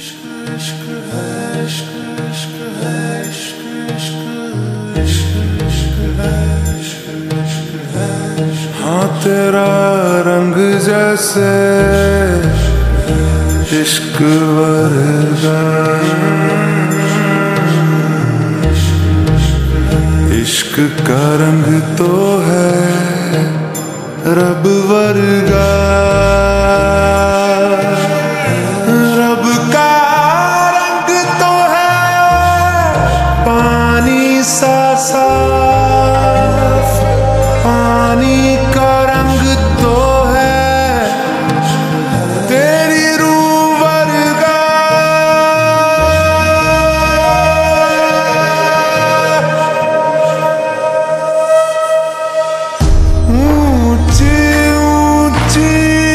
हाँ तेरा रंग जैसे इश्क वर्गा, इश्क का रंग तो है रब वर्गा। रब का रंग तो है पानी सा साफ, पानी का रंग तो है तेरी रूह वर्गा। ऊंची ऊंची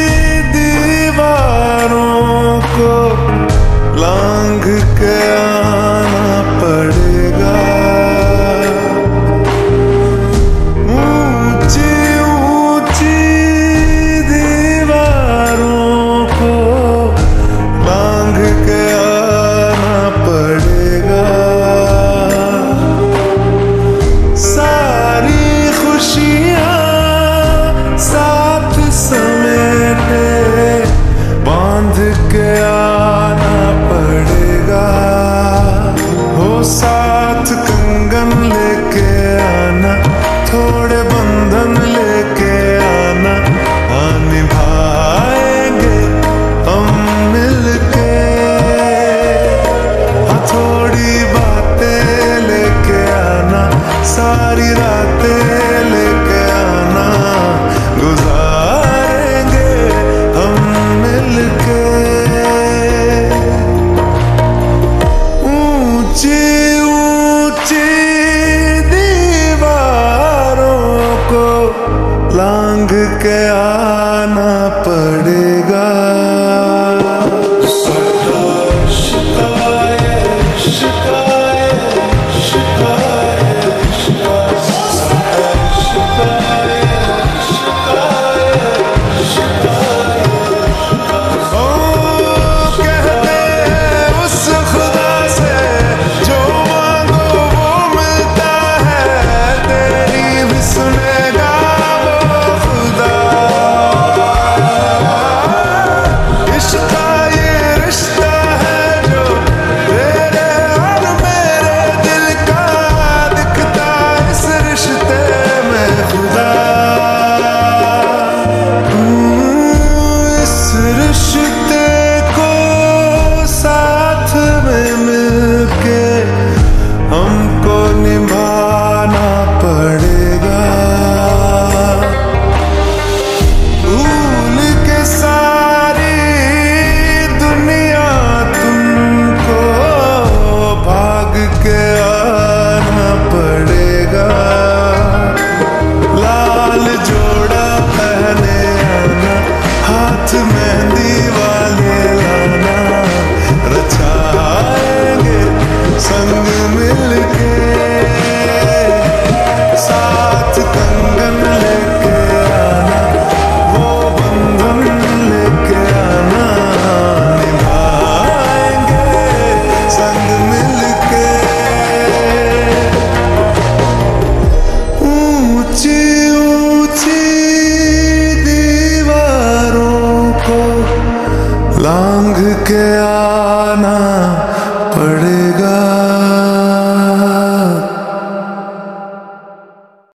दीवारों को लांघ के आना पड़ेगा। ऊंची ऊंची दीवारों को लांघ के आना पड़ेगा। सारी खुशियाँ साथ समेटे बांध के आना पड़ेगा। हो साथ कंगन लेके आना, थोड़े बंधन लेके आना, निभाएंगे हम मिलके। थोड़ी बातें लेके आना, सारी रातें लेके आना, गुजारेंगे हम मिलके। ऊंची ऊंची दीवारों को लांघ के आना पड़ेगा। मेहंदी वाले लाना, रचाएंगे संग मिलके। साथ कंगन लेके आना, वो बंधन लेके आना, निभाएंगे संग मिलके। ऊंची ऊंची लांघ के आना पड़ेगा।